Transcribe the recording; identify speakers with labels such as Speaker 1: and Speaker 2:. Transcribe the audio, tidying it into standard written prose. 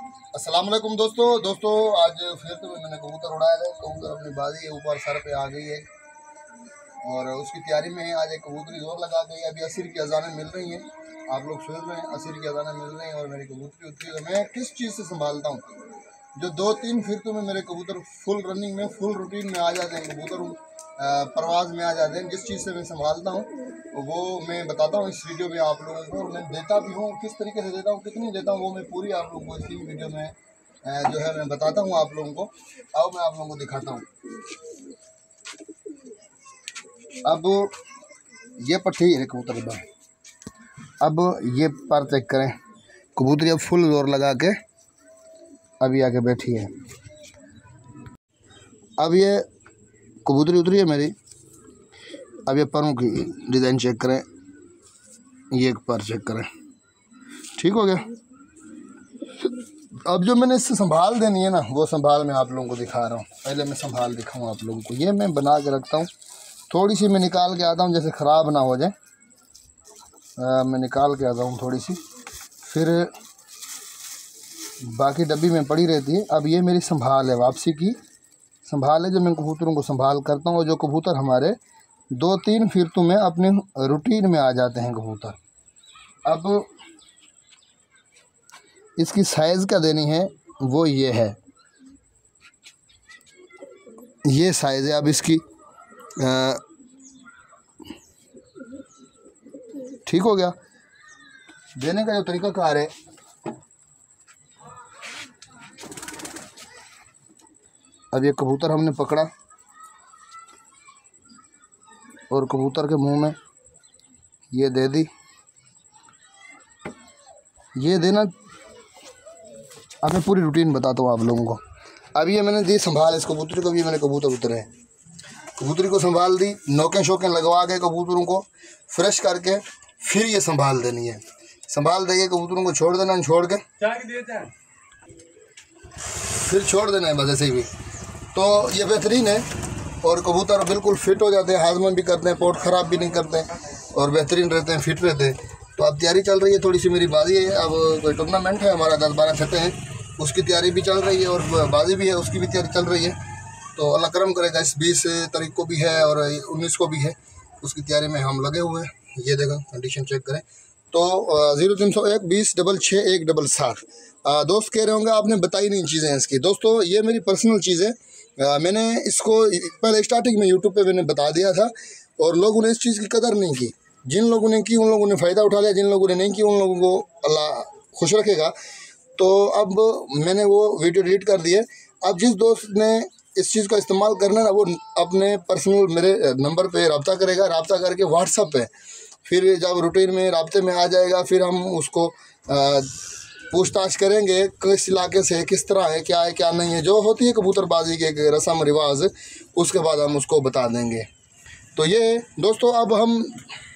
Speaker 1: अस्सलाम वालेकुम दोस्तों आज फिर तो मैंने कबूतर उड़ाया है। कबूतर अपनी बाजी के ऊपर सर पे आ गई है और उसकी तैयारी में आज एक कबूतरी जोर लगा गई। अभी असर की अजानें मिल रही हैं, आप लोग सुन रहे हैं, असर की अजानें मिल रही हैं और मेरी कबूतरी उतरी। तो मैं किस चीज़ से संभालता हूँ, जो 2-3 फिरतों में मेरे कबूतर फुल रनिंग में फुल रूटीन में आ जाते हैं, कबूतर परवाज़ में आ जाते हैं। जिस चीज़ से मैं संभालता हूँ वो मैं बताता हूँ इस वीडियो में आप लोगों को, और मैं देता भी हूँ, किस तरीके से देता हूँ, कितनी देता हूँ, वो मैं पूरी आप लोगों को इसी वीडियो में जो है मैं बताता हूँ आप लोगों को। अब मैं आप लोगों को दिखाता हूँ। अब ये पट्टी है कबूतर का, अब ये पर चेक करें, कबूतरी अब फुल जोर लगा के अभी आके बैठी है। अब ये कबूतरी उतरी है मेरी। अब ये परों की डिज़ाइन चेक करें, ये एक पर चेक करें, ठीक हो गया। अब जो मैंने इससे संभाल देनी है ना, वो संभाल मैं आप लोगों को दिखा रहा हूँ। पहले मैं संभाल दिखाऊँ आप लोगों को। ये मैं बना के रखता हूँ, थोड़ी सी मैं निकाल के आता हूँ, जैसे ख़राब ना हो जाए। मैं निकाल के आता हूँ थोड़ी सी, फिर बाकी डब्बी में पड़ी रहती है। अब ये मेरी संभाल है, वापसी की संभाल है, जो मैं कबूतरों को संभाल करता हूँ। और जो कबूतर हमारे 2-3 फिरतों में अपने रूटीन में आ जाते हैं कबूतर। अब इसकी साइज़ क्या देनी है, वो ये है, ये साइज़ है। अब इसकी ठीक हो गया। देने का जो तरीका कार है, अब ये कबूतर हमने पकड़ा और कबूतर के मुंह में ये दे दी, ये देना। अब मैं पूरी रूटीन बताता हूँ आप लोगों को। अब ये मैंने दी संभाल इस कबूतरी को, भी मैंने कबूतर उतरे हैं, कबूतरी को संभाल दी, नोकें शोकें लगवा के कबूतरों को फ्रेश करके फिर ये संभाल देनी है। संभाल देंगे कबूतरों को छोड़ देना, छोड़ के फिर छोड़ देना है बस ऐसे ही। तो ये बेहतरीन है और कबूतर बिल्कुल फिट हो जाते हैं, हाजमा भी करते हैं, पोट ख़राब भी नहीं करते और बेहतरीन रहते हैं, फिट रहते हैं। तो अब तैयारी चल रही है, थोड़ी सी मेरी बाजी है। अब कोई टूर्नामेंट है हमारा, 10-12 छठे हैं, उसकी तैयारी भी चल रही है और बाजी भी है, उसकी भी तैयारी चल रही है। तो अल्लाह करम करेगा, इस 20 तारीख को भी है और 19 को भी है, उसकी तैयारी में हम लगे हुए हैं। ये देखो कंडीशन चेक करें तो 0301 20 66 1 7। दोस्त कह रहे होंगे आपने बताई नहीं चीज़ें इसकी। दोस्तों ये मेरी पर्सनल चीज़ है, मैंने इसको पहले स्टार्टिंग में यूट्यूब पे मैंने बता दिया था और लोगों ने इस चीज़ की कदर नहीं की। जिन लोगों ने की उन लोगों ने फ़ायदा उठा लिया, जिन लोगों ने नहीं की उन लोगों को अल्लाह खुश रखेगा। तो अब मैंने वो वीडियो डिलीट कर दी है। अब जिस दोस्त ने इस चीज़ का इस्तेमाल करना है ना, वो अपने पर्सनल मेरे नंबर पे रब्ता करेगा, रब्ता करके व्हाट्सअप पे, फिर जब रूटीन में राब्ते में आ जाएगा, फिर हम उसको पूछताछ करेंगे किस इलाके से, किस तरह है, क्या है क्या नहीं है, जो होती है कबूतरबाजी के रस्म रिवाज, उसके बाद हम उसको बता देंगे। तो ये दोस्तों अब हम